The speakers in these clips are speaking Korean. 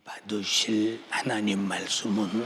받으실 하나님 말씀은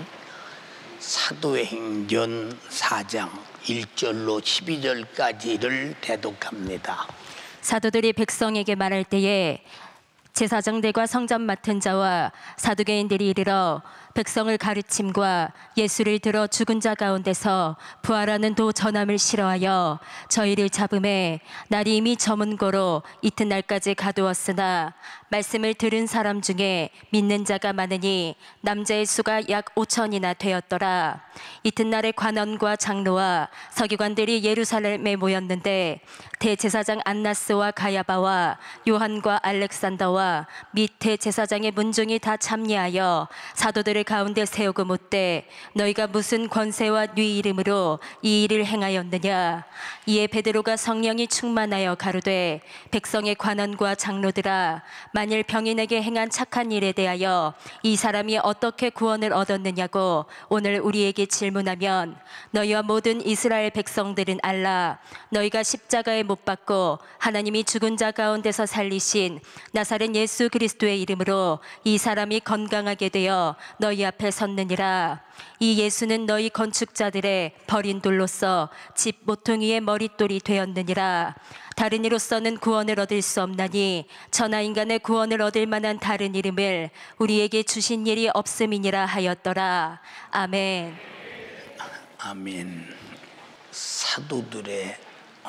사도행전 4장 1절로 12절까지를 대독합니다. 사도들이 백성에게 말할 때에 제사장들과 성전 맡은 자와 사두개인들이 이르러 백성을 가르침과 예수를 들어 죽은 자 가운데서 부활하는 도 전함을 싫어하여 저희를 잡음에 날이 이미 저문 고로 이튿날까지 가두었으나 말씀을 들은 사람 중에 믿는 자가 많으니 남자의 수가 약 5천이나 되었더라. 이튿날에 관원과 장로와 서기관들이 예루살렘에 모였는데 대제사장 안나스와 가야바와 요한과 알렉산더와 및 대제사장의 문중이 다 참여하여 사도들을 가운데 세우고 묻되 너희가 무슨 권세와 네 이름으로 이 일을 행하였느냐. 이에 베드로가 성령이 충만하여 가로되 백성의 관원과 장로들아, 만일 병인에게 행한 착한 일에 대하여 이 사람이 어떻게 구원을 얻었느냐고 오늘 우리에게 질문하면 너희와 모든 이스라엘 백성들은 알라. 너희가 십자가에 못 박고 하나님이 죽은 자 가운데서 살리신 나사렛 예수 그리스도의 이름으로 이 사람이 건강하게 되어 너희 앞에 섰느니라. 이 예수는 너희 건축자들의 버린 돌로서 집 모퉁이의 머릿돌이 되었느니라. 다른 이로서는 구원을 얻을 수 없나니 천하 인간의 구원을 얻을 만한 다른 이름을 우리에게 주신 일이 없음이니라 하였더라. 아멘. 아멘. 사도들의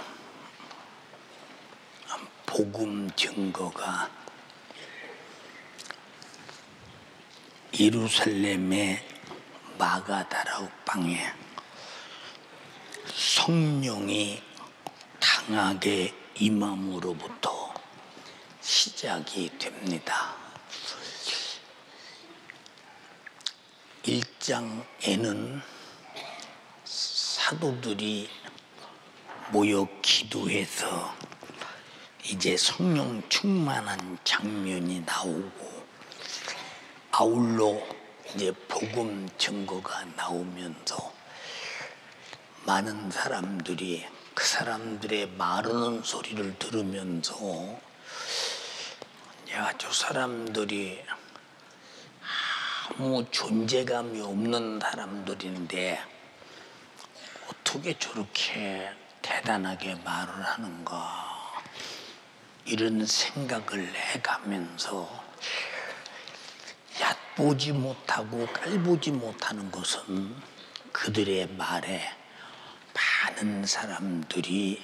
복음 증거가 예루살렘의 마가다라 방에 성령이 강하게 임함으로부터 시작이 됩니다. 1장에는 사도들이 모여 기도해서 이제 성령 충만한 장면이 나오고 아울러 이제 복음 증거가 나오면서 많은 사람들이 그 사람들의 말하는 소리를 들으면서 야, 저 사람들이 아무 존재감이 없는 사람들인데 어떻게 저렇게 대단하게 말을 하는가, 이런 생각을 해가면서 얕보지 못하고 깔보지 못하는 것은 그들의 말에 많은 사람들이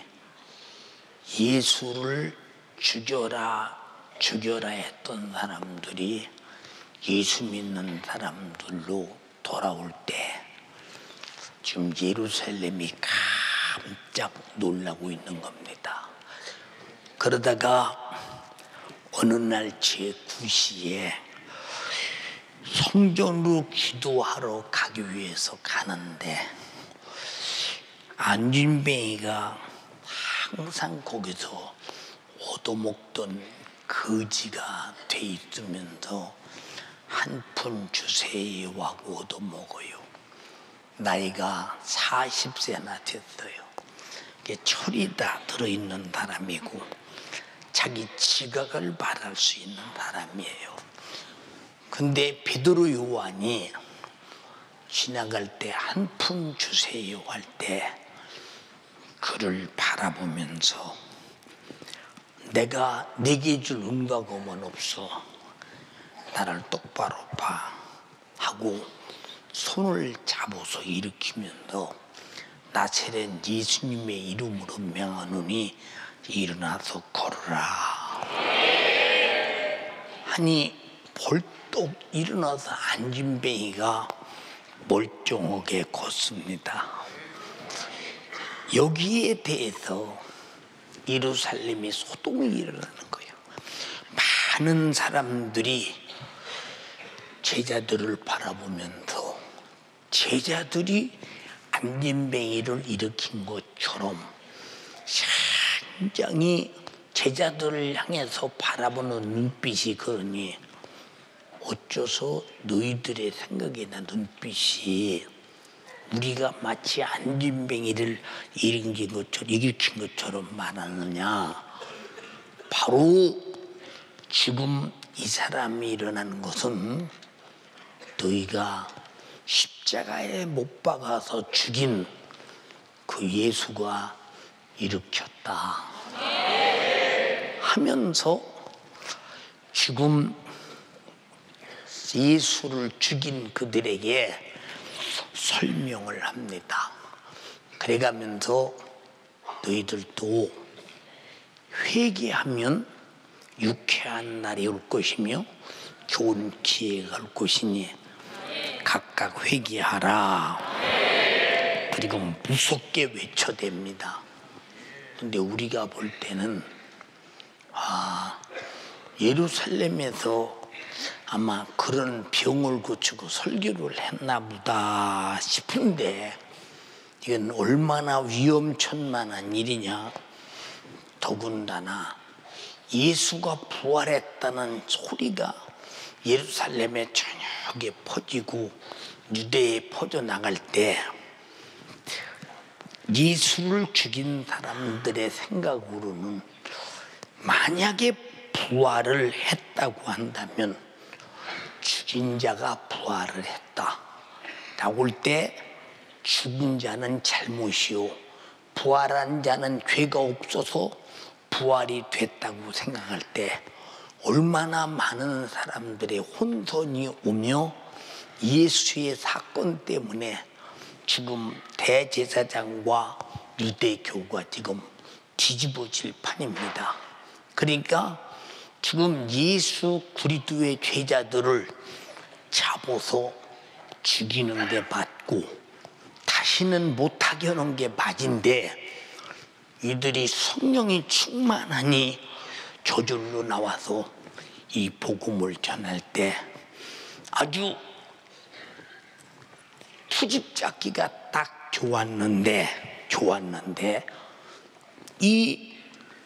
예수를 죽여라 죽여라 했던 사람들이 예수 믿는 사람들로 돌아올 때 지금 예루살렘이 깜짝 놀라고 있는 겁니다. 그러다가 어느 날 제9시에 성전으로 기도하러 가기 위해서 가는데 안진뱅이가 항상 거기서 얻어먹던 거지가 돼 있으면서 한 푼 주세요 하고 얻어먹어요. 나이가 40세나 됐어요. 철이 다 들어있는 사람이고 자기 지각을 말할 수 있는 사람이에요. 근데 베드로 요한이 지나갈 때 한 푼 주세요 할 때 그를 바라보면서 내가 네게 줄 은과금은 없어, 나를 똑바로 봐 하고 손을 잡아서 일으키면서 나사렛 예수님의 이름으로 명하노니 일어나서 걸으라 하니 벌떡 일어나서 안진뱅이가 멀쩡하게 걷습니다. 여기에 대해서 예루살렘이 소동이 일어나는 거예요. 많은 사람들이 제자들을 바라보면서 제자들이 안진뱅이를 일으킨 것처럼 굉장히 제자들을 향해서 바라보는 눈빛이 그러니 어째서 너희들의 생각이나 눈빛이 우리가 마치 안진뱅이를 일으킨 것처럼 말하느냐. 바로 지금 이 사람이 일어나는 것은 너희가 십자가에 못 박아서 죽인 그 예수가 일으켰다 하면서 지금 예수를 죽인 그들에게 설명을 합니다. 그래가면서 너희들도 회개하면 유쾌한 날이 올 것이며 좋은 기회가 올 것이니 각각 회개하라. 그리고 무섭게 외쳐댑니다. 근데 우리가 볼 때는 예루살렘에서 아마 그런 병을 고치고 설교를 했나 보다 싶은데 이건 얼마나 위험천만한 일이냐. 더군다나 예수가 부활했다는 소리가 예루살렘에 저녁에 퍼지고 유대에 퍼져나갈 때 예수를 죽인 사람들의 생각으로는 만약에 부활을 했다고 한다면 죽인 자가 부활을 했다 라고 할 때 죽은 자는 잘못이요 부활한 자는 죄가 없어서 부활이 됐다고 생각할 때 얼마나 많은 사람들의 혼선이 오며 예수의 사건 때문에 지금 대제사장과 유대교가 지금 뒤집어질 판입니다. 그러니까 지금 예수 그리스도의 제자들을 잡아서 죽이는 게 맞고 다시는 못하게 하는 게 맞은데 이들이 성령이 충만하니 저절로 나와서 이 복음을 전할 때 아주 투집잡기가 딱 좋았는데 이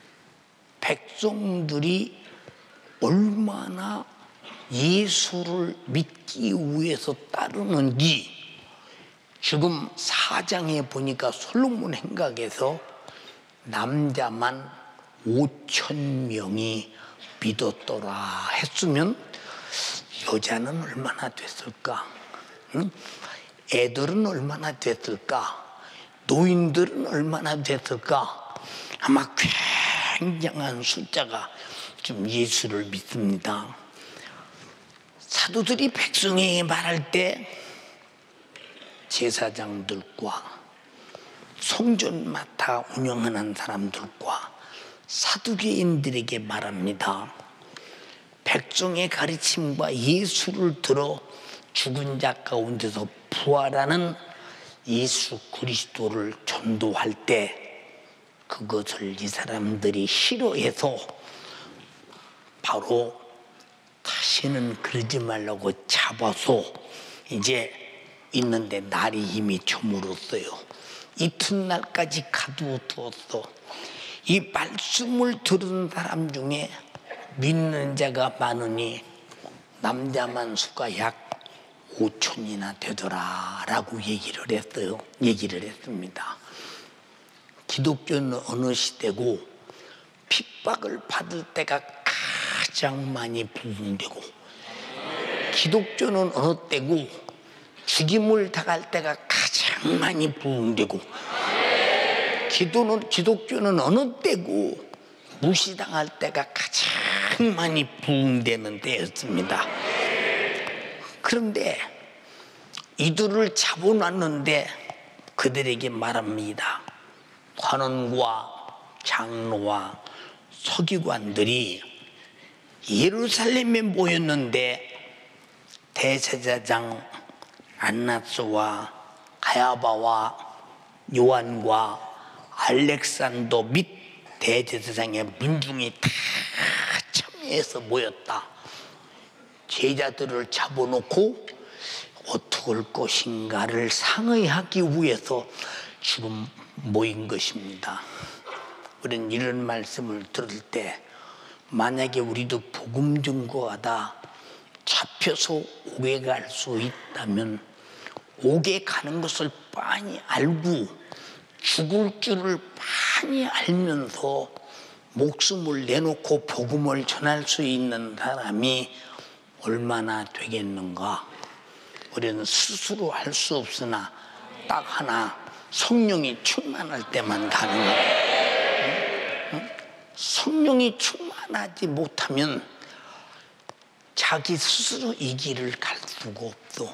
백성들이 얼마나 예수를 믿기 위해서 따르는지 지금 4장에 보니까 솔로몬 행각에서 남자만 5,000명이 믿었더라 했으면 여자는 얼마나 됐을까? 응? 애들은 얼마나 됐을까? 노인들은 얼마나 됐을까? 아마 굉장한 숫자가 좀 예수를 믿습니다. 사도들이 백성에게 말할 때 제사장들과 성전 맡아 운영하는 사람들과 사두개인들에게 말합니다. 백성의 가르침과 예수를 들어 죽은 자 가운데서 부활하는 예수 그리스도를 전도할 때 그것을 이 사람들이 싫어해서 바로 다시는 그러지 말라고 잡아서 이제 있는데 날이 이미 저물었어요. 이튿날까지 가두어두었어. 이 말씀을 들은 사람 중에 믿는 자가 많으니 남자만 수가 약 5,000이나 되더라 라고 얘기를 했습니다. 기독교는 어느 시대고 핍박을 받을 때가 가장 많이 부흥되고 기독교는 어느 때고 죽임을 당할 때가 가장 많이 부흥되고 기독교는 어느 때고 무시당할 때가 가장 많이 부흥되는 때였습니다. 그런데 이들을 잡아놨는데 그들에게 말합니다. 관원과 장로와 서기관들이 예루살렘에 모였는데 대제사장 안나스와 가야바와 요한과 알렉산더 및 대제사장의 민중이 다 참여해서 모였다. 제자들을 잡아놓고 어떻게 할 것인가를 상의하기 위해서 지금 모인 것입니다. 우리는 이런 말씀을 들을 때 만약에 우리도 복음 증거하다 잡혀서 옥에 갈 수 있다면 옥에 가는 것을 빤히 알고 죽을 줄을 빤히 알면서 목숨을 내놓고 복음을 전할 수 있는 사람이 얼마나 되겠는가? 우리는 스스로 할 수 없으나 딱 하나, 성령이 충만할 때만 가능하다. 성령이 충만하지 못하면 자기 스스로 이 길을 갈 수가 없어.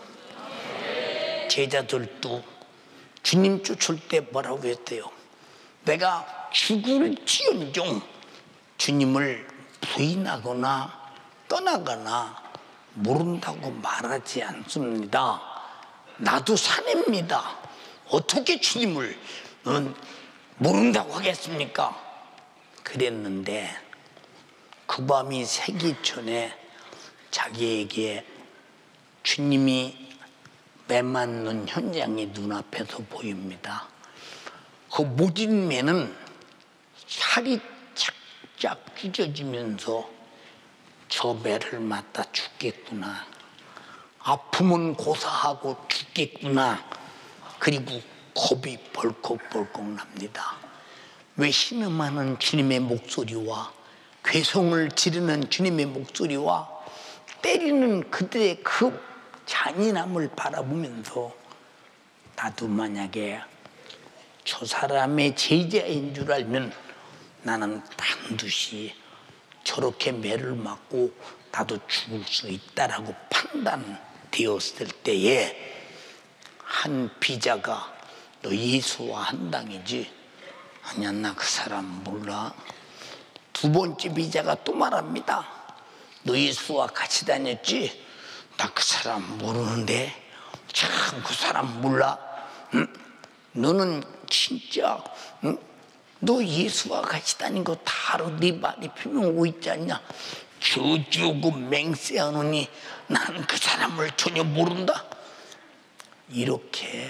제자들도 주님 쫓을 때 뭐라고 했대요? 내가 죽을지언정 주님을 부인하거나 떠나거나 모른다고 말하지 않습니다. 나도 사내입니다. 어떻게 주님을 모른다고 하겠습니까? 그랬는데 그 밤이 새기 전에 자기에게 주님이 매맞는 현장이 눈앞에서 보입니다. 그 모진 매는 살이 착착 찢어지면서 저 매를 맞다 죽겠구나, 아픔은 고사하고 죽겠구나, 그리고 겁이 벌컥벌컥 납니다. 왜 신음하는 주님의 목소리와 괴성을 지르는 주님의 목소리와 때리는 그들의 그 잔인함을 바라보면서 나도 만약에 저 사람의 제자인 줄 알면 나는 반드시 저렇게 매를 맞고 나도 죽을 수 있다라고 판단되었을 때에 한 비자가 너 예수와 한당이지? 아니야, 나 그 사람 몰라. 두 번째 비자가 또 말합니다. 너 예수와 같이 다녔지? 나 그 사람 모르는데. 참 그 사람 몰라. 응? 너는 진짜 응? 너 예수와 같이 다닌 거 다 알아. 네 말이 표명하고 있지 않냐? 저주고 맹세하노니 나는 그 사람을 전혀 모른다. 이렇게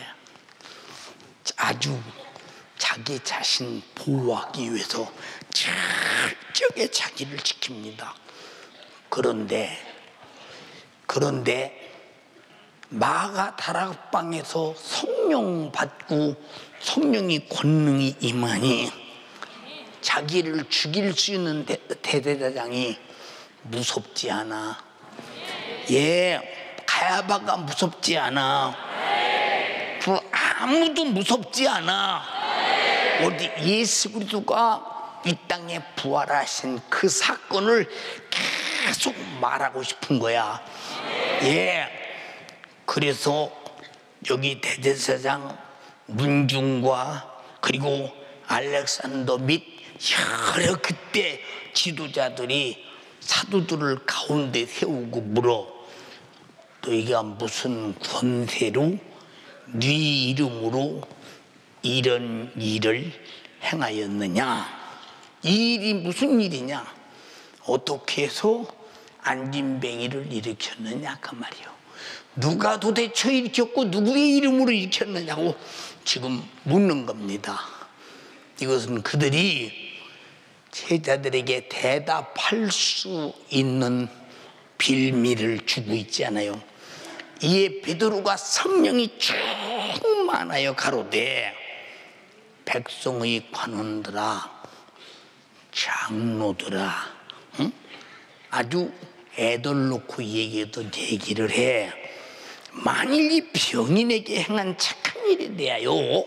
아주 자기 자신 보호하기 위해서 철저하게 자기를 지킵니다. 그런데 마가 다락방에서 성령 받고 성령이 권능이 임하니 자기를 죽일 수 있는 대제사장이 무섭지 않아. 예, 가야바가 무섭지 않아. 그 아무도 무섭지 않아. 어디 예수 그리스도가 이 땅에 부활하신 그 사건을 계속 말하고 싶은 거야. 예. 그래서 여기 대제사장 문중과 그리고 알렉산더 및 여러 그때 지도자들이 사도들을 가운데 세우고 물어, 너희가 무슨 권세로 네 이름으로 이런 일을 행하였느냐? 이 일이 무슨 일이냐? 어떻게 해서 안진뱅이를 일으켰느냐 그 말이요. 누가 도대체 일으켰고 누구의 이름으로 일으켰느냐고 지금 묻는 겁니다. 이것은 그들이 제자들에게 대답할 수 있는 빌미를 주고 있지 않아요. 이에 베드로가 성령이 충만하여 가로되 백성의 관원들아, 장로들아, 응? 아주 애들 놓고 얘기해도 얘기를 해. 만일 이 병인에게 행한 착한 일에 대하여,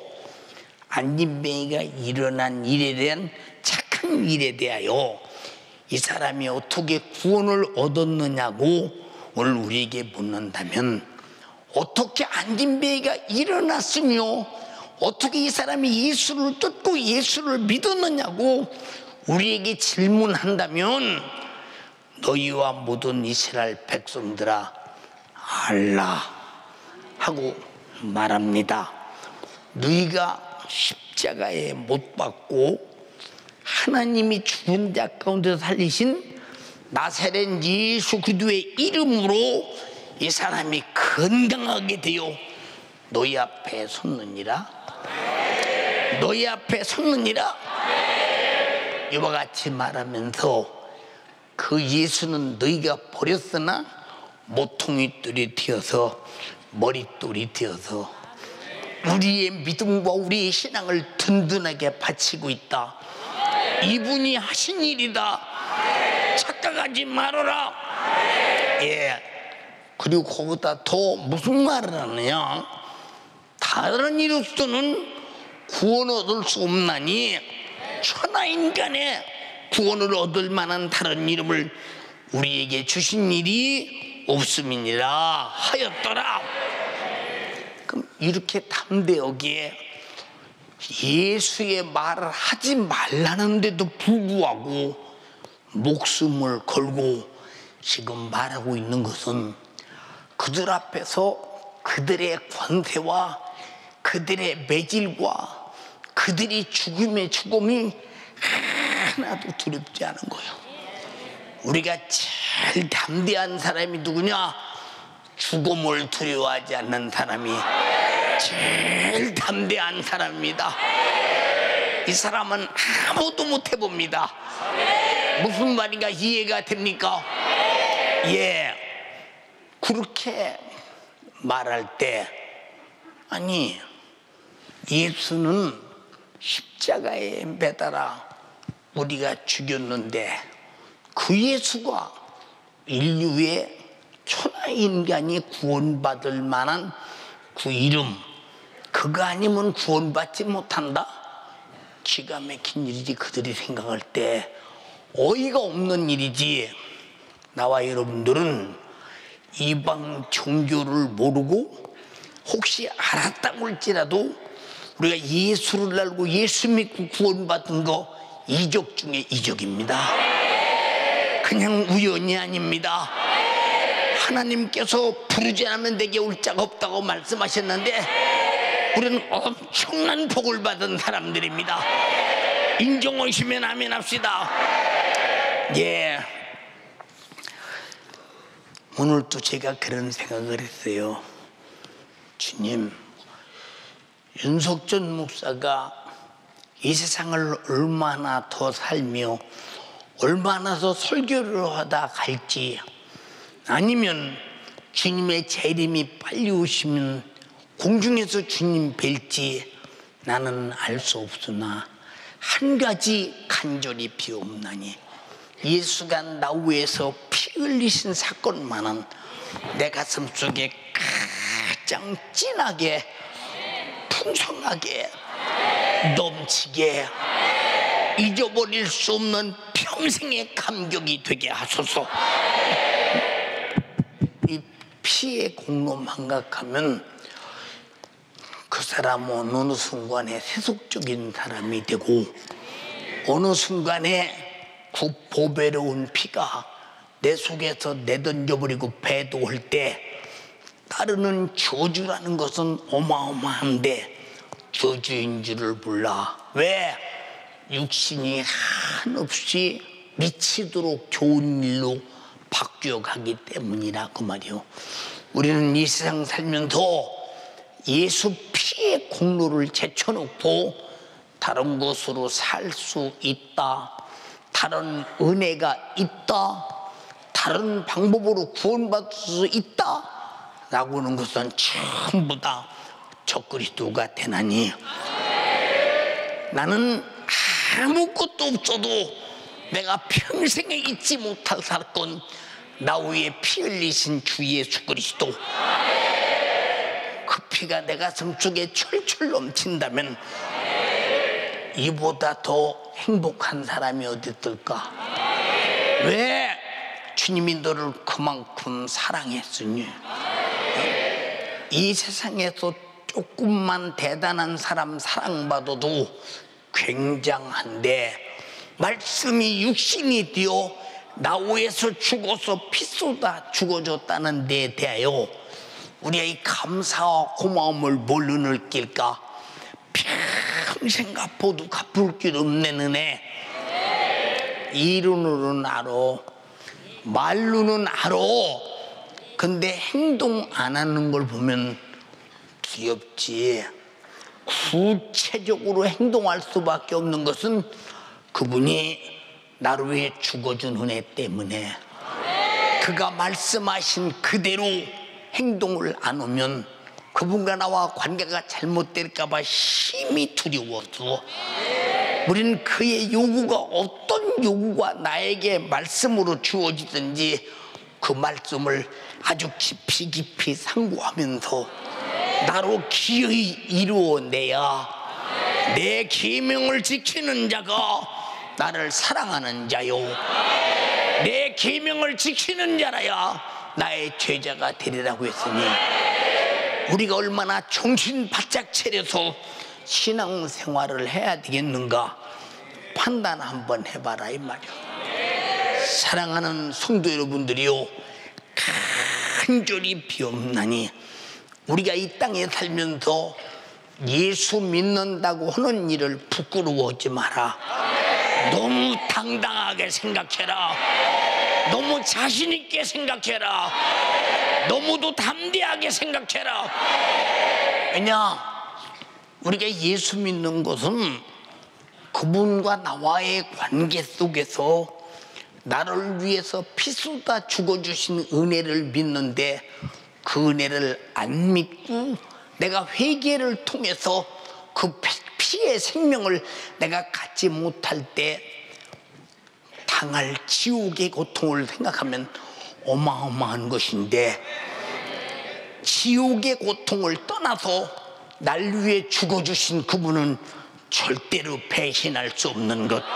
안진뱅이가 일어난 일에 대한 착한 일에 대하여 이 사람이 어떻게 구원을 얻었느냐고 오늘 우리에게 묻는다면, 어떻게 안진뱅이가 일어났으며 어떻게 이 사람이 예수를 듣고 예수를 믿었느냐고 우리에게 질문한다면, 너희와 모든 이스라엘 백성들아 알라 하고 말합니다. 너희가 십자가에 못 박고 하나님이 죽은 자 가운데 살리신 나사렛 예수 그리스도의 이름으로 이 사람이 건강하게 되어 너희 앞에 섰느니라. 너희 앞에 섰느니라. 이와 같이 말하면서 그 예수는 너희가 버렸으나 모퉁이 돌이 되어서 머릿돌이 되어서 우리의 믿음과 우리의 신앙을 든든하게 바치고 있다. 이분이 하신 일이다. 착각하지 말아라. 예. 그리고 거기다 더 무슨 말을 하느냐? 다른 이로서는 구원 얻을 수 없나니 천하인간의 구원을 얻을 만한 다른 이름을 우리에게 주신 일이 없음이니라 하였더라. 그럼 이렇게 담대하게 예수의 말을 하지 말라는데도 불구하고 목숨을 걸고 지금 말하고 있는 것은 그들 앞에서 그들의 권세와 그들의 매질과 그들이 죽음이 하나도 두렵지 않은 거예요. 우리가 제일 담대한 사람이 누구냐? 죽음을 두려워하지 않는 사람이 제일 담대한 사람입니다. 이 사람은 아무도 못 해봅니다. 무슨 말인가 이해가 됩니까? 예. 그렇게 말할 때, 아니 예수는 십자가에 매달아 우리가 죽였는데 그 예수가 인류의 천하인간이 구원받을 만한 그 이름, 그거 아니면 구원받지 못한다? 기가 막힌 일이지. 그들이 생각할 때 어이가 없는 일이지. 나와 여러분들은 이방 종교를 모르고 혹시 알았다고 할지라도 우리가 예수를 알고 예수 믿고 구원받은 거 이적 중에 이적입니다. 그냥 우연이 아닙니다. 하나님께서 부르지 않으면 내게 올 자가 없다고 말씀하셨는데 우리는 엄청난 복을 받은 사람들입니다. 인정하시면 아멘 합시다. 예. 오늘 또 제가 그런 생각을 했어요. 주님, 윤석전 목사가 이 세상을 얼마나 더 살며 얼마나 더 설교를 하다 갈지, 아니면 주님의 재림이 빨리 오시면 공중에서 주님 뵐지 나는 알 수 없으나 한 가지 간절히 비옵나니 예수가 나 위해서 피 흘리신 사건만은 내 가슴 속에 가장 진하게 풍성하게 넘치게 잊어버릴 수 없는 평생의 감격이 되게 하소서. 이 피의 공로만 각하면 그 사람은 어느 순간에 세속적인 사람이 되고 어느 순간에 그 보배로운 피가 내 속에서 내던져버리고 배도할 때 따르는 저주라는 것은 어마어마한데 저주인 줄을 몰라. 왜? 육신이 한없이 미치도록 좋은 일로 바뀌어가기 때문이라 그 말이요. 우리는 이 세상 살면서 예수 피의 공로를 제쳐놓고 다른 것으로 살 수 있다, 다른 은혜가 있다, 다른 방법으로 구원받을 수 있다 라고 하는 것은 전부 다 적그리스도가 되나니 나는 아무것도 없어도 내가 평생에 잊지 못할 사건, 나 위에 피 흘리신 주 예수 그리스도, 그 피가 내 가슴 속에 철철 넘친다면 이보다 더 행복한 사람이 어디 있을까? 왜? 주님이 너를 그만큼 사랑했으니. 이 세상에서 조금만 대단한 사람 사랑받아도 굉장한데 말씀이 육신이 되어 나 위해서 죽어서 피 쏟아 죽어줬다는 데 대하여 우리의 이 감사와 고마움을 뭘로 느낄까? 평생 갚아도 갚을 길 없는 은혜. 이론으로는 알아, 말로는 알아. 근데 행동 안 하는 걸 보면 두렵지. 구체적으로 행동할 수밖에 없는 것은 그분이 나를 위해 죽어준 은혜 때문에. 그가 말씀하신 그대로 행동을 안 하면 그분과 나와 관계가 잘못될까 봐 심히 두려워서 우리는 그의 요구가 어떤 요구가 나에게 말씀으로 주어지든지 그 말씀을 아주 깊이 깊이 상고하면서 나로 기어이 이루어내야 내 계명을 지키는 자가 나를 사랑하는 자요, 내 계명을 지키는 자라야 나의 제자가 되리라고 했으니 우리가 얼마나 정신 바짝 차려서 신앙생활을 해야 되겠는가 판단 한번 해봐라 이 말이야. 사랑하는 성도 여러분들이요, 간절히 비옵나니 우리가 이 땅에 살면서 예수 믿는다고 하는 일을 부끄러워하지 마라. 너무 당당하게 생각해라. 너무 자신 있게 생각해라. 너무도 담대하게 생각해라. 왜냐, 우리가 예수 믿는 것은 그분과 나와의 관계 속에서 나를 위해서 피쏟아 죽어주신 은혜를 믿는데, 그 은혜를 안 믿고 내가 회개를 통해서 그 피의 생명을 내가 갖지 못할 때 당할 지옥의 고통을 생각하면 어마어마한 것인데, 지옥의 고통을 떠나서 날 위해 죽어주신 그분은 절대로 배신할 수 없는 것.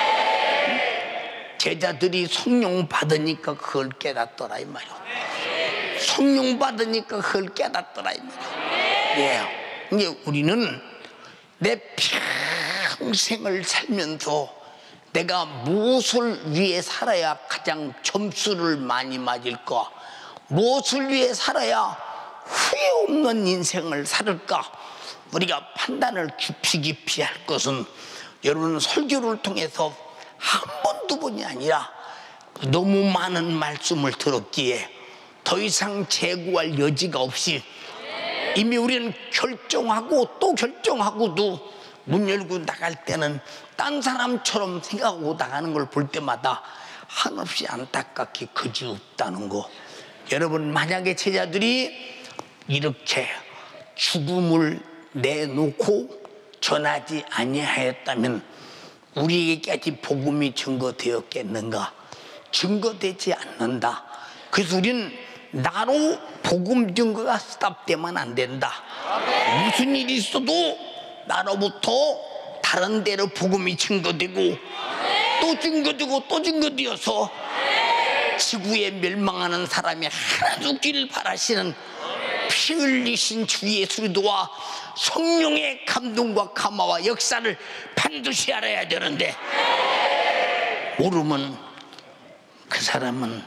제자들이 성령 받으니까 그걸 깨닫더라 이 말이야. 성령 받으니까 그걸 깨닫더라 이 말이야. 예. 이제 우리는 내 평생을 살면서 내가 무엇을 위해 살아야 가장 점수를 많이 맞을까, 무엇을 위해 살아야 후회 없는 인생을 살을까, 우리가 판단을 깊이 할 것은, 여러분 설교를 통해서 한 번, 두 번이 아니라 너무 많은 말씀을 들었기에 더 이상 재고할 여지가 없이 이미 우리는 결정하고 또 결정하고도 문 열고 나갈 때는 딴 사람처럼 생각하고 나가는 걸 볼 때마다 한없이 안타깝게 그지없다는 거. 여러분, 만약에 제자들이 이렇게 죽음을 내놓고 전하지 아니하였다면 우리에게까지 복음이 증거되었겠는가? 증거되지 않는다. 그래서 우리는 나로 복음 증거가 스탑되면 안 된다. 무슨 일이 있어도 나로부터 다른 데로 복음이 증거되고 또 증거되고 또 증거되어서 지구에 멸망하는 사람이 하나도 없기를 바라시는 피 흘리신 주 예수 그리스도와 성령의 감동과 감화와 역사를 반드시 알아야 되는데, 모르면 그 사람은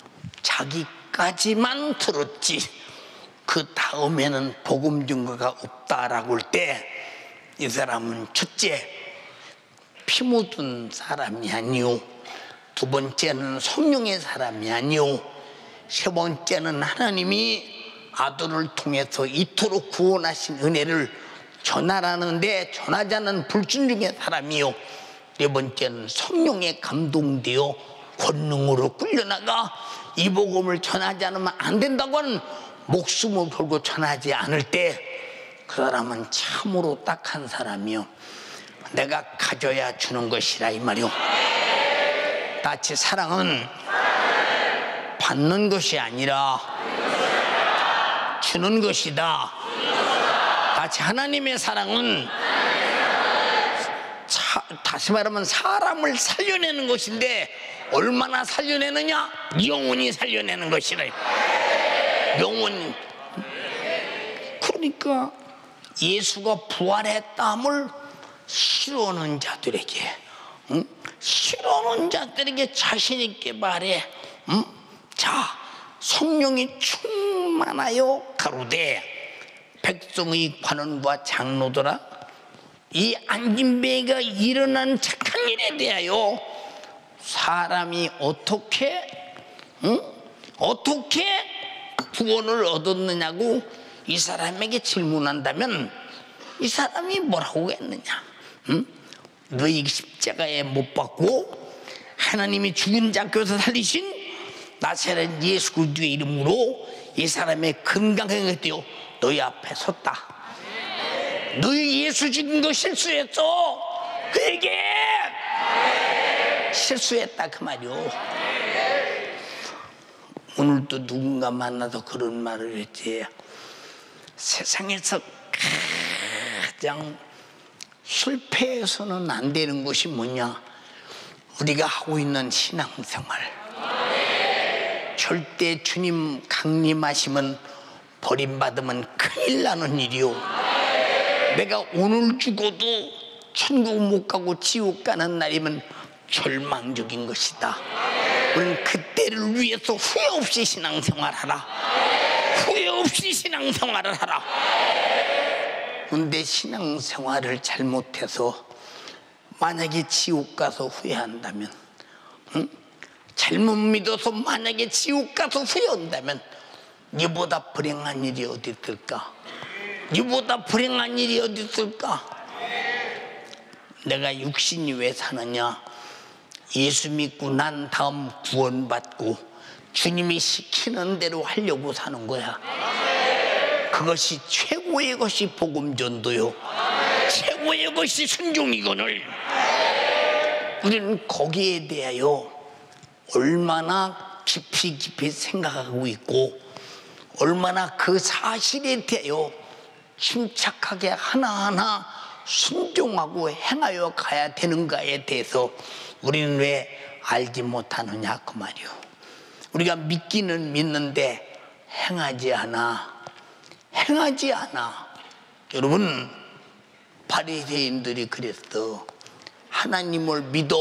자기까지만 들었지 그 다음에는 복음 증거가 없다라고 할 때 이 사람은 첫째 피 묻은 사람이 아니오, 두 번째는 성령의 사람이 아니오, 세 번째는 하나님이 아들을 통해서 이토록 구원하신 은혜를 전하라는데 전하지 않는 불순종의 사람이요, 네 번째는 성령에 감동되어 권능으로 끌려나가 이 복음을 전하지 않으면 안 된다고 하는 목숨을 걸고 전하지 않을 때 그 사람은 참으로 딱한 사람이요, 내가 가져야 주는 것이라 이 말이요. 다치 사랑은 받는 것이 아니라 주는 것이다. 다치 하나님의 사랑은 다시 말하면 사람을 살려내는 것인데, 얼마나 살려내느냐? 영원히 살려내는 것이라. 영원. 그러니까 예수가 부활했다함을 싫어하는 자들에게, 싫어하는 자들에게 자신 있게 말해. 자, 성령이 충만하여 가로되 백성의 관원과 장로들아, 이 안진뱅이가 일어난 착한 일에 대하여 사람이 어떻게 구원을 얻었느냐고 이 사람에게 질문한다면 이 사람이 뭐라고 했느냐? 너희 십자가에 못 박고 하나님이 죽은 자 가운데서 살리신 나사렛 예수 그리스도의 이름으로 이 사람의 건강하게 되어 너희 앞에 섰다. 너희 예수 죽인 거 실수했어. 회개! 실수했다 그 말이요. 오늘도 누군가 만나서 그런 말을 했지. 세상에서 가장 실패해서는 안 되는 것이 뭐냐? 우리가 하고 있는 신앙생활. 절대 주님 강림하시면 버림받으면 큰일 나는 일이요. 내가 오늘 죽어도 천국 못 가고 지옥 가는 날이면 절망적인 것이다. 우리는 그때를 위해서 후회 없이 신앙생활하라. 후회 없이 신앙생활을 하라. 그런데 신앙생활을 잘못해서 만약에 지옥 가서 후회한다면, 잘못 믿어서 만약에 지옥 가서 후회한다면 이보다 불행한 일이 어디 있을까? 이보다 불행한 일이 어디 있을까? 내가 육신이 왜 사느냐? 예수 믿고 난 다음 구원받고 주님이 시키는 대로 하려고 사는 거야. 그것이 최고의 것이 복음전도요. 최고의 것이 순종이거늘. 우리는 거기에 대하여 얼마나 깊이 생각하고 있고 얼마나 그 사실에 대하여 침착하게 하나하나 순종하고 행하여 가야 되는가에 대해서 우리는 왜 알지 못하느냐 그 말이요. 우리가 믿기는 믿는데 행하지 않아. 여러분, 바리새인들이 그랬어. 하나님을 믿어.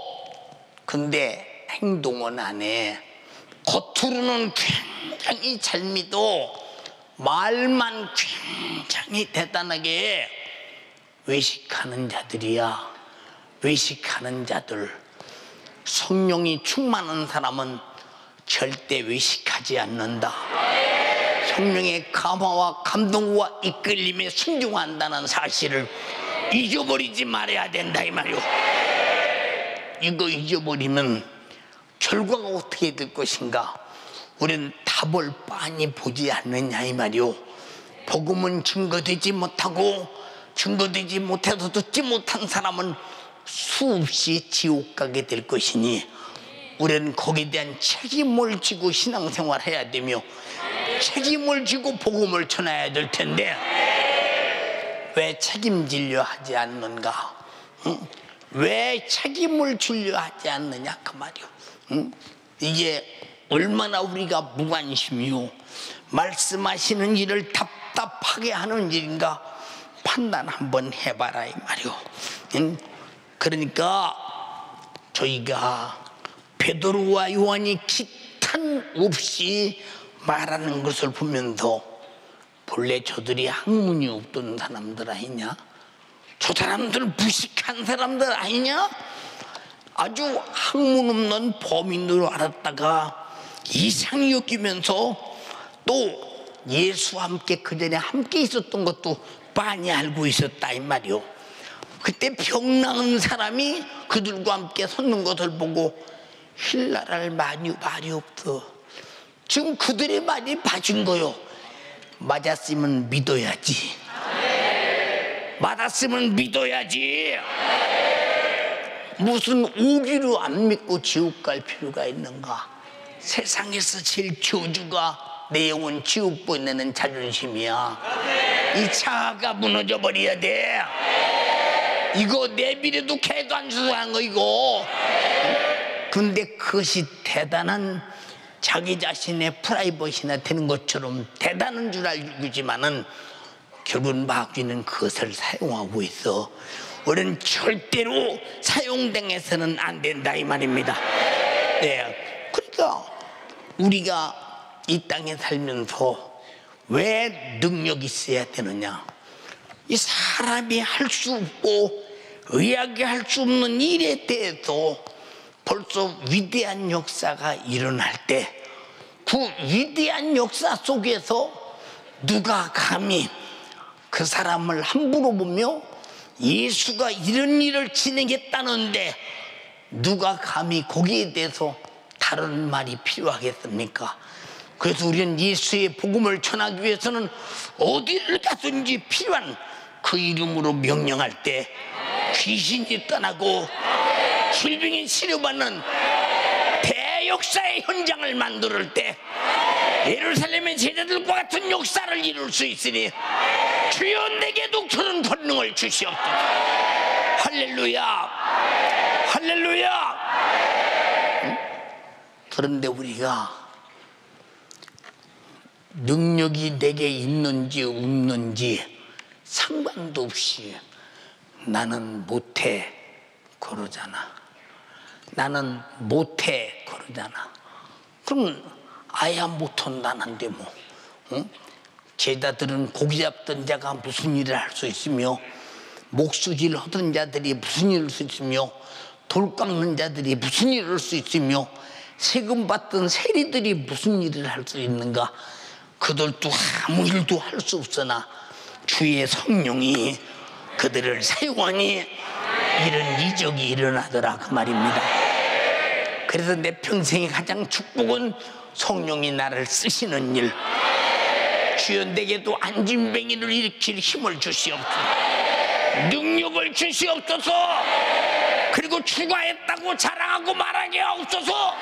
근데 행동은 안 해. 겉으로는 굉장히 잘 믿어. 말만 굉장히 대단하게 외식하는 자들이야. 외식하는 자들. 성령이 충만한 사람은 절대 외식하지 않는다. 성령의 감화와 감동과 이끌림에 순종한다는 사실을 잊어버리지 말아야 된다 이 말이오. 이거 잊어버리면 결과가 어떻게 될 것인가? 우리는 답을 빤히 보지 않느냐 이 말이오. 복음은 증거되지 못하고 증거되지 못해서 듣지 못한 사람은 수없이 지옥 가게 될 것이니 우리는 거기에 대한 책임을 지고 신앙생활 해야 되며 책임을 지고 복음을 전해야 될 텐데 왜 책임지려 하지 않는가? 왜 책임을 지려 하지 않느냐 그 말이요. 이게 얼마나 우리가 무관심이요 말씀하시는 일을 답답하게 하는 일인가 판단 한번 해봐라 이 말이요. 그러니까 저희가 베드로와 요한이 기탄 없이 말하는 것을 보면서 본래 저들이 학문이 없던 사람들 아니냐? 저 사람들 무식한 사람들 아니냐? 아주 학문 없는 범인으로 알았다가 이상히 여기면서 또 예수와 함께 그전에 함께 있었던 것도 빤히 알고 있었다 이 말이요. 그때 병 나은 사람이 그들과 함께 섰는 것을 보고 힐라랄 말이 없어. 지금 그들의 말이 맞은 거요. 맞았으면 믿어야지. 맞았으면 믿어야지. 무슨 오기로 안 믿고 지옥 갈 필요가 있는가? 세상에서 제일 저주가 내 영혼 지옥 보내는 자존심이야. 이 차가 무너져 버려야 돼. 이거 내비례도 개도 안 주소한 거 이거. 근데 그것이 대단한 자기 자신의 프라이버시나 되는 것처럼 대단한 줄 알지만은 결국은 마귀는 그것을 사용하고 있어. 우리는 절대로 사용당해서는 안 된다 이 말입니다. 네. 그러니까 우리가 이 땅에 살면서 왜 능력이 있어야 되느냐? 이 사람이 할 수 없고 의학이 할 수 없는 일에 대해서 벌써 위대한 역사가 일어날 때 그 위대한 역사 속에서 누가 감히 그 사람을 함부로 보며 예수가 이런 일을 진행했다는데 누가 감히 거기에 대해서 다른 말이 필요하겠습니까? 그래서 우리는 예수의 복음을 전하기 위해서는 어디를 가든지 필요한 그 이름으로 명령할 때 귀신이 떠나고 질병이 치료받는 대역사의 현장을 만들 때 예루살렘의 제자들과 같은 역사를 이룰 수 있으니 주여 내게도 그런 권능을 주시옵소서. 할렐루야, 할렐루야. 그런데 우리가 능력이 내게 있는지 없는지 상관도 없이 나는 못해 그러잖아. 나는 못해 그러잖아. 그럼 아야 못한다는데 뭐, 응? 제자들은 고기 잡던 자가 무슨 일을 할 수 있으며, 목수질 하던 자들이 무슨 일을 할 수 있으며, 돌 깎는 자들이 무슨 일을 할 수 있으며, 세금 받던 세리들이 무슨 일을 할 수 있는가? 그들도 아무 일도 할 수 없으나 주의 성령이 그들을 사용하니 이런 이적이 일어나더라 그 말입니다. 그래서 내 평생의 가장 축복은 성령이 나를 쓰시는 일. 주여 내게도 안진뱅이를 일으킬 힘을 주시옵소서. 능력을 주시옵소서. 그리고 추가했다고 자랑하고 말하게 하옵소서.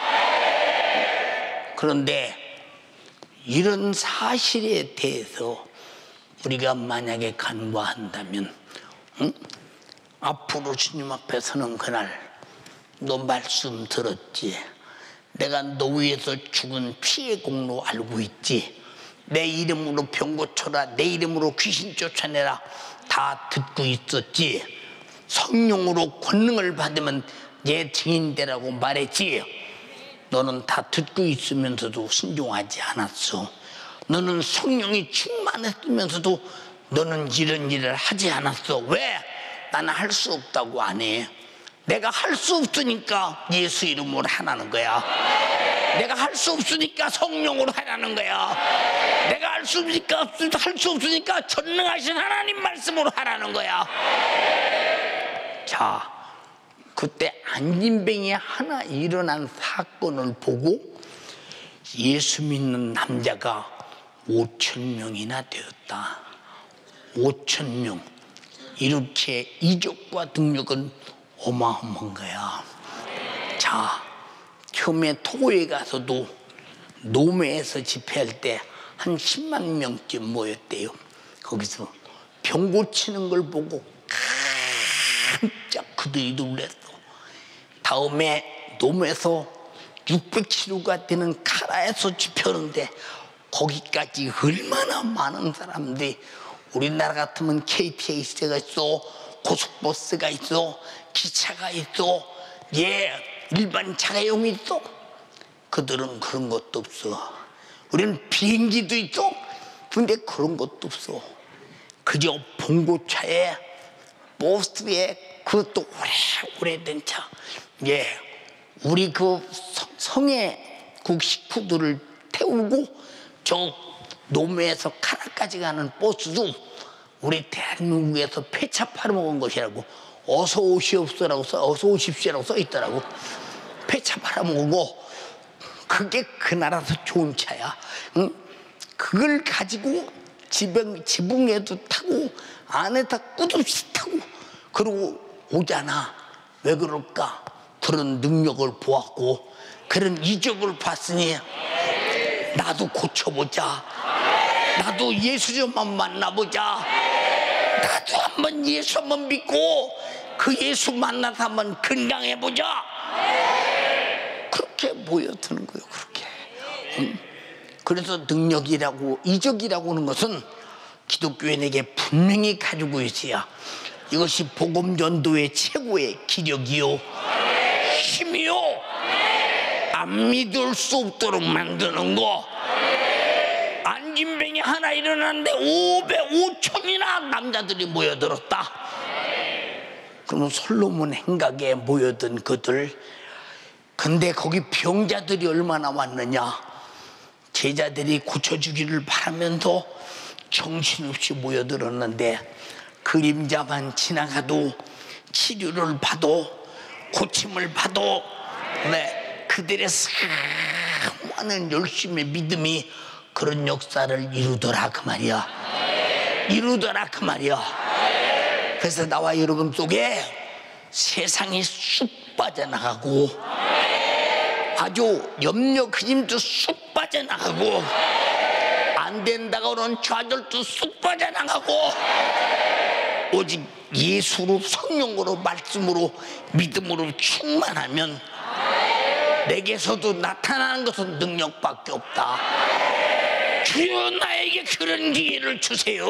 그런데 이런 사실에 대해서 우리가 만약에 간과한다면, 응? 앞으로 주님 앞에 서는 그날 너 말씀 들었지? 내가 너 위해서 죽은 피의 공로 알고 있지? 내 이름으로 병 고쳐라, 내 이름으로 귀신 쫓아내라 다 듣고 있었지? 성령으로 권능을 받으면 내 증인 되라고 말했지? 너는 다 듣고 있으면서도 순종하지 않았어. 너는 성령이 충만했으면서도 너는 이런 일을 하지 않았어. 왜? 나는 할 수 없다고 안 해. 내가 할 수 없으니까 예수 이름으로 하라는 거야. 내가 할 수 없으니까 성령으로 하라는 거야. 내가 할 수 없으니까 전능하신 하나님 말씀으로 하라는 거야. 자, 그때 안진뱅이 하나 일어난 사건을 보고 예수 믿는 남자가 5,000명이나 되었다. 5,000명. 이렇게 이적과 능력은 어마어마한 거야. 자, 처음에 토고에 가서도 노매에서 집회할 때 한 10만 명쯤 모였대요. 거기서 병 고치는 걸 보고 깜짝 그들이 놀랐어. 다음에 노매에서 600km가 되는 카라에서 집회하는데 거기까지 얼마나 많은 사람들이, 우리나라 같으면 KTX가 있어, 고속버스가 있어, 기차가 있어, 일반 자가용이 있어. 그들은 그런 것도 없어. 우리는 비행기도 있어. 근데 그런 것도 없어. 그저 봉고차에 버스에, 그것도 오래된 차. 우리 그 성의 그 식구들을 태우고 저 노매에서 카라까지 가는 버스도 우리 대한민국에서 폐차 팔아먹은 것이라고, 어서 오시옵소라고 어서 오십시오라고 써 있더라고. 폐차 팔아먹고, 그게 그 나라에서 좋은 차야. 응? 그걸 가지고 지붕에도 타고 안에다 꾹없이 타고 그러고 오잖아. 왜 그럴까? 그런 능력을 보았고 그런 이적을 봤으니 나도 고쳐보자. 나도 예수 좀만 만나보자. 나도 한번 예수 한번 믿고 그 예수 만나서 한번 건강해보자. 그렇게 모여드는 거예요. 그렇게. 그래서 능력이라고, 이적이라고 하는 것은 기독교인에게 분명히 가지고 있어야 이것이 복음 전도의 최고의 기력이요 힘이요 안 믿을 수 없도록 만드는 거. 안진뱅이 하나 일어났는데 500~5,000이나 남자들이 모여들었다. 그러면 솔로몬 행각에 모여든 그들, 근데 거기 병자들이 얼마나 왔느냐. 제자들이 고쳐주기를 바라면서 정신없이 모여들었는데 그림자만 지나가도 치료를 받아 고침을 받아. 네, 그들의 수많은 열심의 믿음이 그런 역사를 이루더라 그 말이야. 이루더라 그 말이야. 그래서 나와 여러분 속에 세상이 쑥 빠져나가고 아주 염려 그림도 쑥 빠져나가고 안 된다고 하는 좌절도 쑥 빠져나가고 오직 예수로 성령으로 말씀으로 믿음으로 충만하면 내게서도 나타나는 것은 능력밖에 없다. 주여 나에게 그런 기회를 주세요.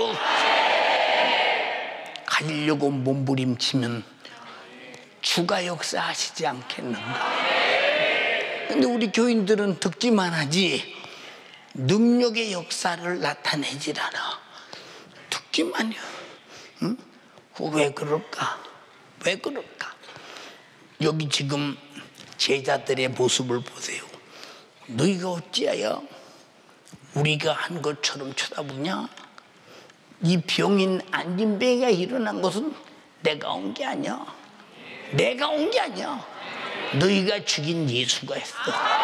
가지려고 몸부림치면 주가 역사하시지 않겠는가. 근데 우리 교인들은 듣기만 하지 능력의 역사를 나타내질 않아. 듣기만요. 응? 왜 그럴까? 왜 그럴까? 여기 지금 제자들의 모습을 보세요. 너희가 어찌하여 우리가 한 것처럼 쳐다보냐? 이 병인 안진뱅이가 일어난 것은 내가 온 게 아니야. 내가 온 게 아니야. 너희가 죽인 예수가 했어.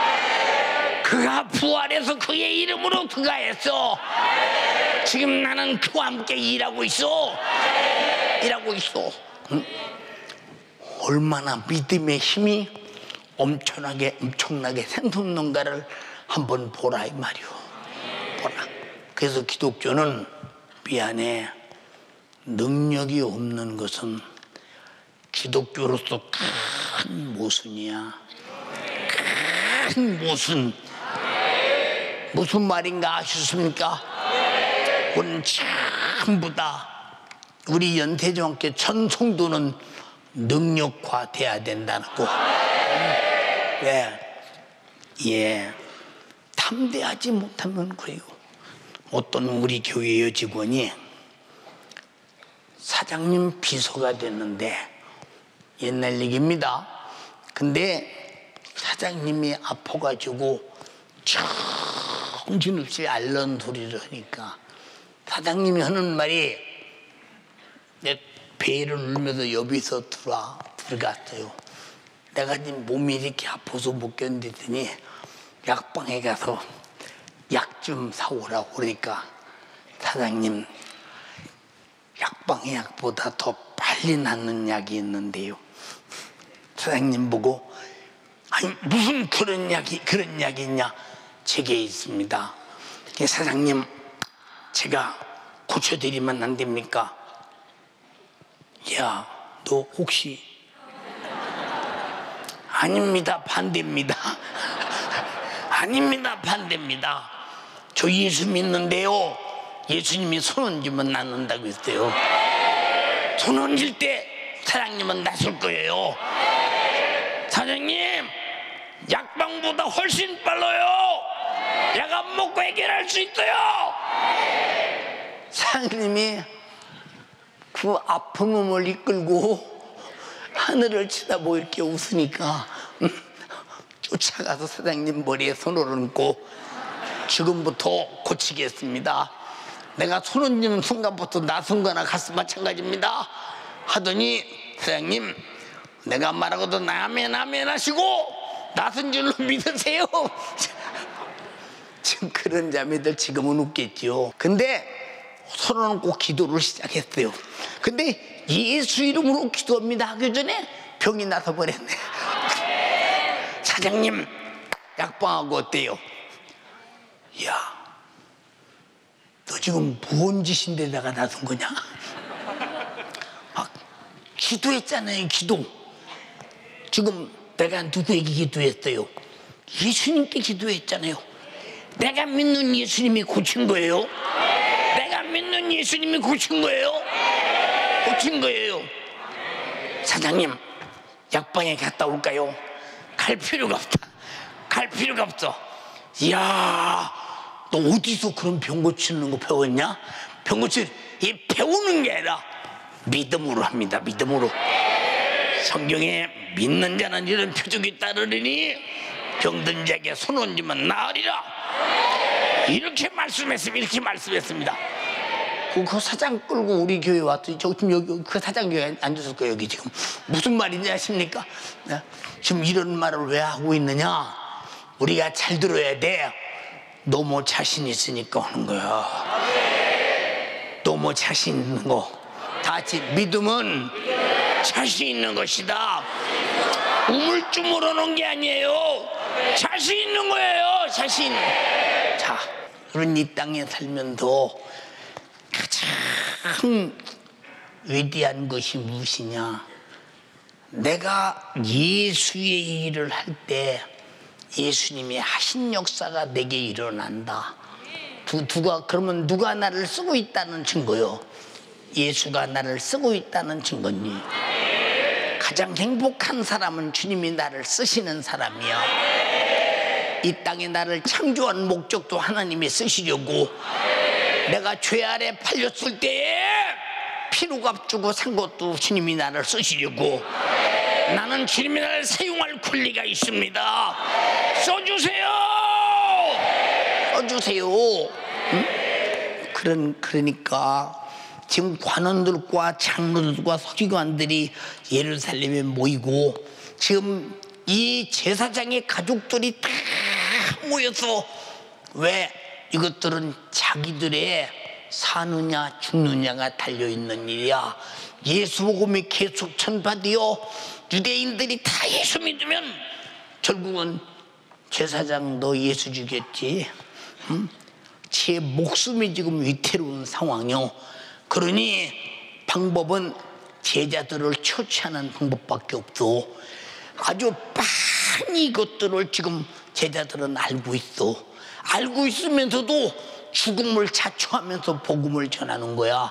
그가 부활해서 그의 이름으로 그가 했어. 지금 나는 그와 함께 일하고 있어. 일하고 있어. 응? 얼마나 믿음의 힘이 엄청나게 생성는가를 한번 보라 이 말이오. 보라. 그래서 기독교는 미안해, 능력이 없는 것은 기독교로서 큰 모순이야. 큰 모순. 무슨 말인가 아셨습니까? 우리는 전부 다 우리 연세종학교 전 성도는 능력화돼야 된다는 거. 왜? 예, 탐대하지 못하면 그래요. 어떤 우리 교회 여직원이 사장님 비서가 됐는데, 옛날 얘기입니다. 근데 사장님이 아파가지고 정신없이 앓는 소리를 하니까 사장님이 하는 말이, 내 배를 울면서 여기서 들어갔어요. 내가 지금 몸이 이렇게 아파서 못 견디더니 약방에 가서 약 좀 사오라고 그러니까 사장님, 약방의 약보다 더 빨리 낫는 약이 있는데요. 사장님 보고, 아니 무슨 그런 약이 있냐? 제게 있습니다. 사장님, 제가 고쳐드리면 안 됩니까? 야, 너 혹시? 아닙니다, 반대입니다. 아닙니다, 반대입니다. 저 예수 믿는데요, 예수님이 손 얹으면 낫는다고 했어요. 손 얹을 때 사장님은 낫을 거예요. 사장님, 약방보다 훨씬 빨라요. 약 안 먹고 해결할 수 있어요. 사장님이 그 아픈 몸을 이끌고 하늘을 쳐다보고 이렇게 웃으니까 쫓아가서 사장님 머리에 손을 얹고, 지금부터 고치겠습니다. 내가 손 얹는 순간부터 낯선 거나 같이 마찬가지입니다. 하더니 사장님, 내가 말하고도 아멘 아멘 하시고 낯선 줄로 믿으세요. 지금 그런 자매들 지금은 웃겠죠. 근데 손을 얹고 기도를 시작했어요. 근데 예수 이름으로 기도합니다 하기 전에 병이 나서 버렸네. 사장님, 약방하고 어때요? 야, 너 지금 무언 짓인데다가 나선 거냐? 막 기도했잖아요, 기도. 지금 내가 누구에게 기도했어요? 예수님께 기도했잖아요. 내가 믿는 예수님이 고친 거예요. 내가 믿는 예수님이 고친 거예요. 고친 거예요. 사장님, 약방에 갔다 올까요? 갈 필요가 없다. 갈 필요가 없어. 이야, 너 어디서 그런 병 고치는 거 배웠냐? 병 고치, 이 배우는 게 아니라 믿음으로 합니다. 믿음으로. 성경에 믿는 자는 이런 표적이 따르리니 병든 자에게 손 얹으면 나으리라. 이렇게 말씀했습니다. 그 사장 끌고 우리 교회 왔더니, 지금 여기 그 사장 교회에 앉았을 거예요. 여기 지금 무슨 말인지 아십니까? 지금 이런 말을 왜 하고 있느냐? 우리가 잘 들어야 돼. 너무 자신 있으니까 하는 거야. 너무 자신 있는 거. 다 같이 믿음은 자신 있는 것이다. 우물쭈물 오는 게 아니에요. 자신 있는 거예요. 자신. 자, 우리는 이 땅에 살면서 가장 위대한 것이 무엇이냐? 내가 예수의 일을 할 때 예수님이 하신 역사가 내게 일어난다. 그러면 누가 나를 쓰고 있다는 증거요? 예수가 나를 쓰고 있다는 증거니. 가장 행복한 사람은 주님이 나를 쓰시는 사람이야. 이 땅에 나를 창조한 목적도 하나님이 쓰시려고. 내가 죄 아래 팔렸을 때에 피로값 주고 산 것도 주님이 나를 쓰시려고. 나는 주님이 나를 사용할 권리가 있습니다. 써주세요. 써주세요. 응? 그러니까 지금 관원들과 장로들과 서기관들이 예루살렘에 모이고 지금 이 제사장의 가족들이 다 모여서, 왜? 이것들은 자기들의 사느냐 죽느냐가 달려있는 일이야. 예수 복음이 계속 전파되어 유대인들이 다 예수 믿으면 결국은 제사장 너 예수 주겠지. 응? 제 목숨이 지금 위태로운 상황이요. 그러니 방법은 제자들을 처치하는 방법밖에 없어. 아주 많이 이것들을 지금 제자들은 알고 있어. 알고 있으면서도 죽음을 자초하면서 복음을 전하는 거야.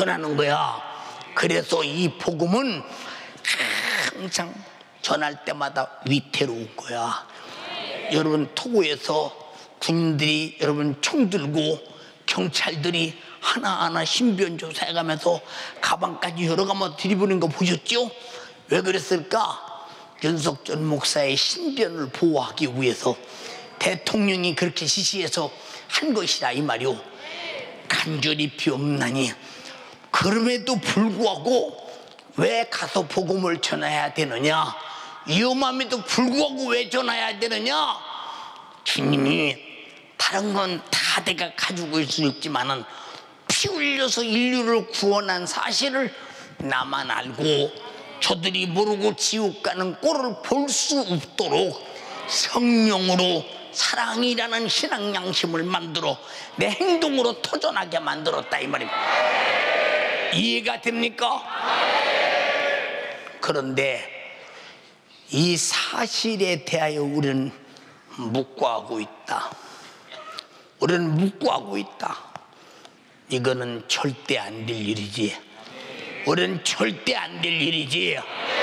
그래서 이 복음은 항상 전할 때마다 위태로운 거야. 여러분, 토고에서 군인들이 여러분 총 들고 경찰들이 하나하나 신변 조사해가면서 가방까지 열어가면서 들이부는 거 보셨죠? 왜 그랬을까? 윤석전 목사의 신변을 보호하기 위해서 대통령이 그렇게 지시해서 한 것이라 이 말이오. 간절히 비옵나니 그럼에도 불구하고 왜 가서 복음을 전해야 되느냐? 위험함에도 불구하고 왜 전해야 되느냐? 주님이 다른 건 다 내가 가지고 있을 수 있지만은 피 흘려서 인류를 구원한 사실을 나만 알고 저들이 모르고 지옥 가는 꼴을 볼 수 없도록 성령으로 사랑이라는 신앙 양심을 만들어 내 행동으로 터전하게 만들었다 이 말입니다. 이해가 됩니까? 그런데 이 사실에 대하여 우리는 묵과하고 있다. 이거는 절대 안 될 일이지. 우리는 절대 안 될 일이지.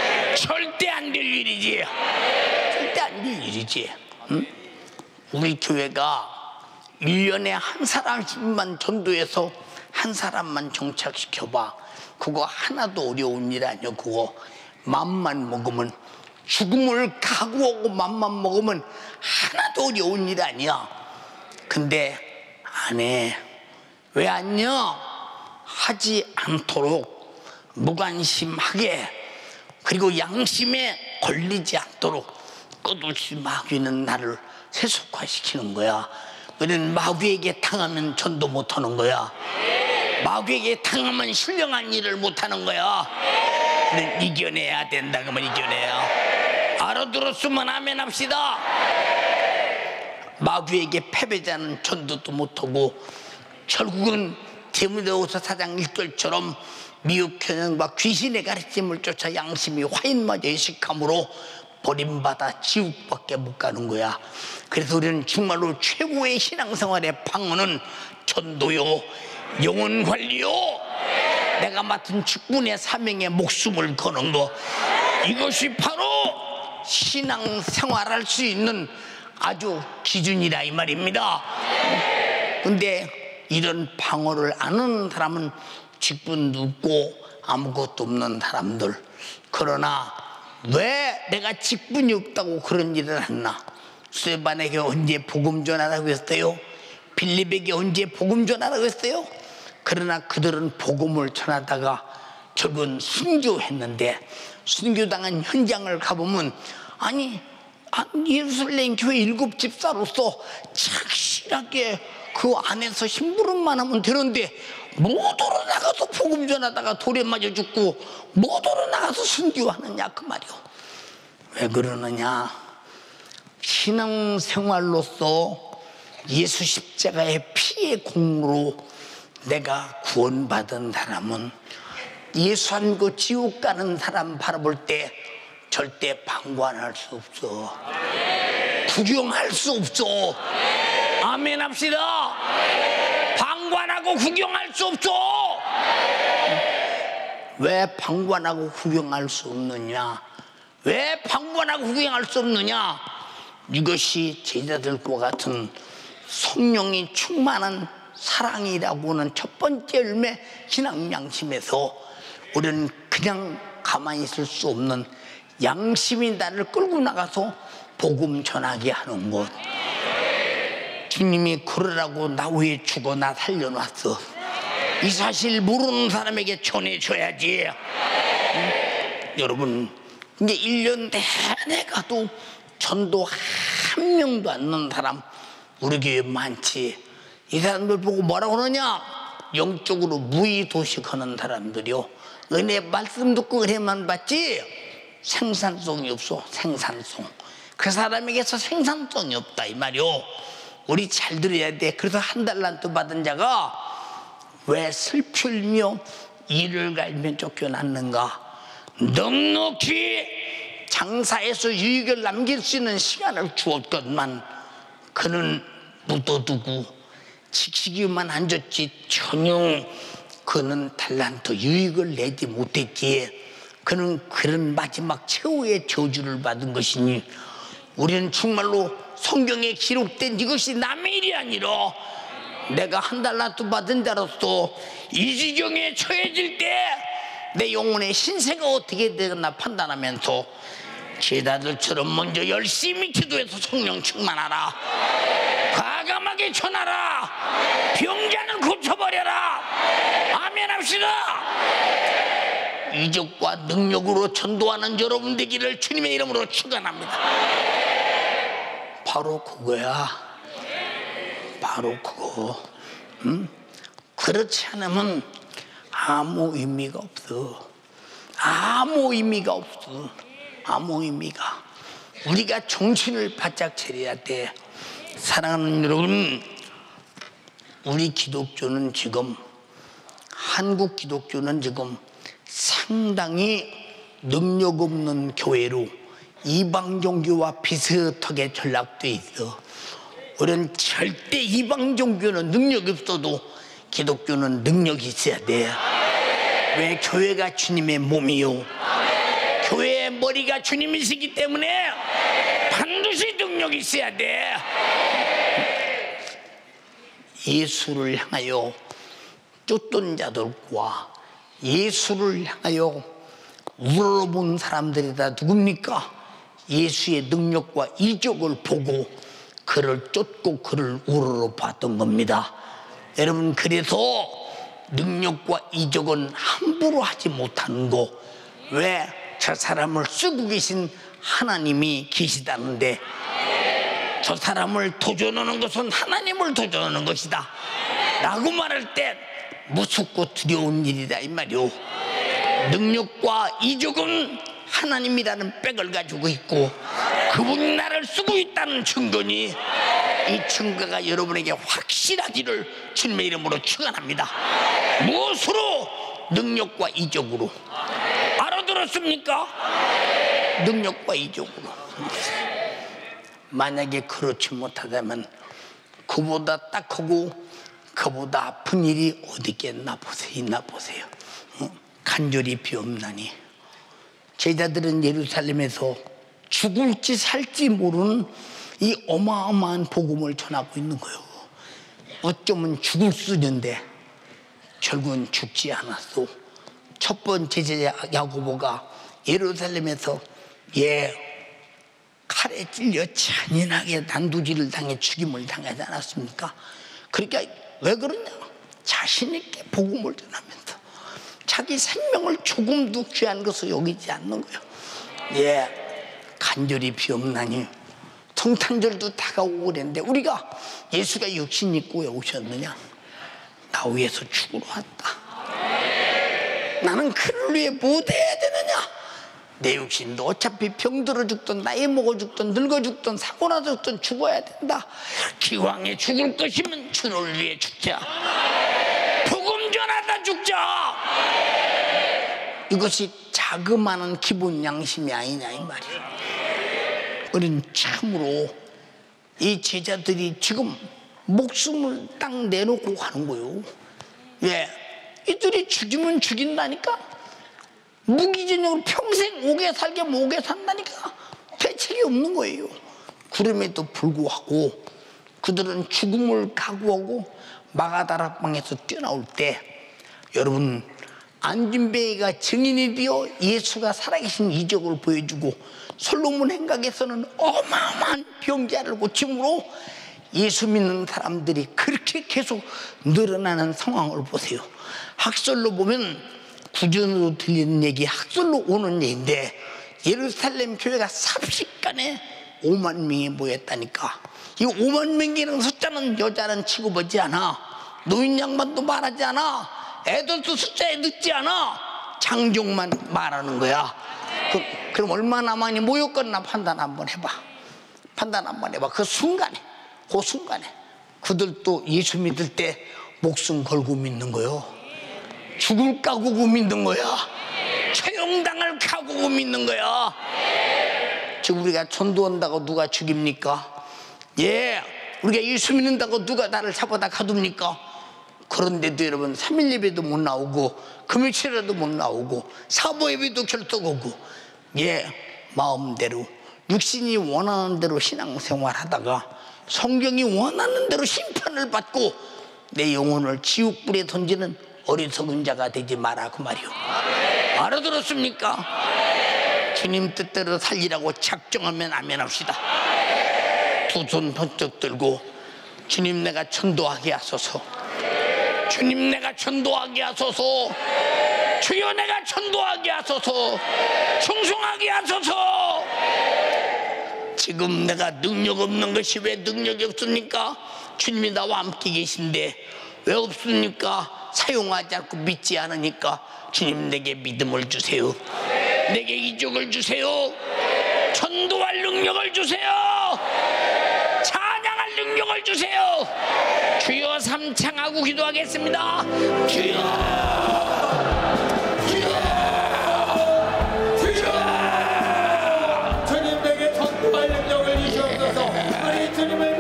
응? 우리 교회가 1년에 한 사람씩만 전도해서 한 사람만 정착시켜봐. 그거 하나도 어려운 일 아니야. 그거 맘만 먹으면, 죽음을 각오하고 맘만 먹으면 하나도 어려운 일 아니야. 근데 안 해. 왜 안 해? 하지 않도록 무관심하게, 그리고 양심에 걸리지 않도록 끝없이 마귀는 나를 세속화시키는 거야. 우리는 마귀에게 당하면 전도 못하는 거야. 마귀에게 당하면 신령한 일을 못하는 거야. 우리는 이겨내야 된다. 그러면 이겨내야. 알아들었으면 아멘 합시다. 마귀에게 패배자는 전도도 못하고 결국은 디모데후서 4장 1절처럼 미혹현현과 귀신의 가르침을 쫓아 양심이 화인마저 의식함으로 버림받아 지옥밖에 못 가는 거야. 그래서 우리는 정말로 최고의 신앙생활의 방언은 전도요, 영혼관리요, 내가 맡은 직분의 사명에 목숨을 거는 거, 이것이 바로 신앙생활할 수 있는 아주 기준이라 이 말입니다. 근데 이런 방어를 안 하는 사람은 직분도 없고 아무것도 없는 사람들. 그러나 왜 내가 직분이 없다고 그런 일을 했나? 스데반에게 언제 복음 전하라고 했어요? 빌립에게 언제 복음 전하라고 했어요? 그러나 그들은 복음을 전하다가 결국은 순교했는데, 순교당한 현장을 가보면 예루살렘 교회 7집사로서 착실하게 그 안에서 심부름만 하면 되는데 모두로 나가서 복음 전하다가 돌에 맞아 죽고 모두로 나가서 순교하느냐 그 말이요. 왜 그러느냐? 신앙생활로서 예수 십자가의 피의 공로로 내가 구원받은 사람은 예수 안 믿고 지옥 가는 사람 바라볼 때 절대 방관할 수 없어. 구경할 수 없어. 아멘 합시다. 방관하고 구경할 수 없어. 왜 방관하고 구경할 수 없느냐? 왜 방관하고 구경할 수 없느냐? 이것이 제자들과 같은 성령이 충만한 사랑이라고는 첫 번째 열매 신앙 양심에서 우리는 그냥 가만히 있을 수 없는 양심이 나를 끌고 나가서 복음 전하게 하는 것. 주님이 그러라고 나 위해 죽어 나 살려놨어. 이 사실 모르는 사람에게 전해줘야지. 여러분 이제 1년 내내 가도 전도 한 명도 안 넣은 사람 우리 교회 많지. 이 사람들 보고 뭐라고 그러냐? 영적으로 무의도식하는 사람들이요. 은혜 말씀 듣고 은혜만 받지 생산성이 없어. 생산성. 그 사람에게서 생산성이 없다 이 말이요. 우리 잘 들어야 돼. 그래서 한 달란트 받은 자가 왜 슬플며 이를 갈며 쫓겨났는가? 넉넉히 장사해서 유익을 남길 수 있는 시간을 주었건만 그는 묻어두고 지키기만 앉았지 전혀 그는 달란트 유익을 내지 못했기에 그는 그런 마지막 최후의 저주를 받은 것이니 우리는 정말로 성경에 기록된 이것이 남의 일이 아니라 내가 한 달란트 받은 자로서 이 지경에 처해질 때 내 영혼의 신세가 어떻게 되나 판단하면서 제자들처럼 먼저 열심히 기도해서 성령 충만하라. 과감하게 전하라. 병자는 고쳐버려라. 아멘 합시다. 이적과 능력으로 전도하는 여러분 되기를 주님의 이름으로 축원합니다. 바로 그거야. 바로 그거. 그렇지 않으면 아무 의미가 없어. 아무 의미가 없어. 아무 의미가. 우리가 정신을 바짝 차려야 돼. 사랑하는 여러분, 우리 기독교는 지금 한국 기독교는 지금 상당히 능력 없는 교회로 이방 종교와 비슷하게 전락돼 있어. 우리는 절대 이방 종교는 능력이 없어도 기독교는 능력이 있어야 돼. 왜? 교회가 주님의 몸이요. 교회의 머리가 주님이시기 때문에 반드시 능력이 있어야 돼. 예수를 향하여 쫓던 자들과 예수를 향하여 우러러본 사람들이 다 누굽니까? 예수의 능력과 이적을 보고 그를 쫓고 그를 우러러 봤던 겁니다. 여러분, 그래서 능력과 이적은 함부로 하지 못하는 거. 왜? 저 사람을 쓰고 계신 하나님이 계시다는데, 저 사람을 도전하는 것은 하나님을 도전하는 것이다 라고 말할 때 무섭고 두려운 일이다 이 말이오. 능력과 이적은 하나님이라는 백을 가지고 있고 그분이 나를 쓰고 있다는 증거니 이 증거가 여러분에게 확실하기를 주님의 이름으로 축원합니다. 무엇으로? 능력과 이적으로. 알아들었습니까? 능력과 이적으로. 만약에 그렇지 못하다면 그보다 딱하고 그보다 아픈 일이 어디 있겠나 보세요. 간절히 비옵나니. 제자들은 예루살렘에서 죽을지 살지 모르는 이 어마어마한 복음을 전하고 있는 거예요. 어쩌면 죽을 수 있는데 결국은 죽지 않았어. 첫 번째 제자 야고보가 예루살렘에서 칼에 찔려 잔인하게 난도질을 당해 죽임을 당하지 않았습니까? 그러니까 왜 그러냐? 자신 있게 복음을 전하면서 자기 생명을 조금도 귀한 것을 여기지 않는 거예요. 간절히 비옵나니 성탄절도 다가오고 그랬는데 우리가 예수가 육신 입고 왜 오셨느냐? 나 위해서 죽으러 왔다. 나는 그를 위해 뭐 해야 되느냐? 내 육신도 어차피 병들어 죽든 나이 먹어 죽든 늙어 죽든 사고 나서 죽든 죽어야 된다. 기왕에 죽을 것이면 주를 위해 죽자. 복음 전하다 죽자. 이것이 자그마한 기본 양심이 아니냐 이 말이야. 우리는 참으로 이 제자들이 지금 목숨을 딱 내놓고 가는 거예요. 왜? 이들이 죽이면 죽인다니까. 무기징역으로 평생 오게 살게 오게 산다니까. 대책이 없는 거예요. 그럼에도 불구하고 그들은 죽음을 각오하고 마가다락방에서 뛰어나올 때, 여러분, 안진뱅이가 증인이 되어 예수가 살아계신 이적을 보여주고 솔로몬 행각에서는 어마어마한 병자를 고침으로 예수 믿는 사람들이 그렇게 계속 늘어나는 상황을 보세요. 학설로 보면 구전으로 들리는 얘기, 학설로 오는 얘기인데 예루살렘 교회가 삽시간에 5만 명이 모였다니까. 이 5만 명이라는 숫자는 여자는 취급하지 않아. 노인 양반도 말하지 않아. 애들도 숫자에 넣지 않아. 장종만 말하는 거야. 그럼 얼마나 많이 모였겠나 판단 한번 해봐. 판단 한번 해봐. 그 순간에 그들도 예수 믿을 때 목숨 걸고 믿는 거요. 죽을 각오고 믿는 거야. 처형당할 각오고 믿는 거야. 지금 우리가 전도한다고 누가 죽입니까? 예, 우리가 예수 믿는다고 누가 나를 잡아다 가둡니까? 그런데도 여러분 3일 예배도 못 나오고 금요일에도 못 나오고 사보 예배도 결석 오고, 예, 마음대로 육신이 원하는 대로 신앙생활 하다가 성경이 원하는 대로 심판을 받고 내 영혼을 지옥불에 던지는 어리석은 자가 되지 마라 그 말이요. 알아들었습니까? 주님 뜻대로 살리라고 작정하면 아멘 합시다. 두 손 번쩍 들고 주님 내가 전도하게 하소서. 주님 내가 전도하게 하소서. 주여 내가 전도하게 하소서. 충성하게 하소서. 지금 내가 능력 없는 것이 왜 능력이 없습니까? 주님이 나와 함께 계신데 왜 없습니까? 사용하지 않고 믿지 않으니까. 주님 내게 믿음을 주세요. 내게 이적을 주세요. 전도할 능력을 주세요. 찬양할 능력을 주세요. 주여 삼창하고 기도하겠습니다. 주여, 주여, 주여. 주님 내게 전도할 능력을 주시옵소서. 우리 주님을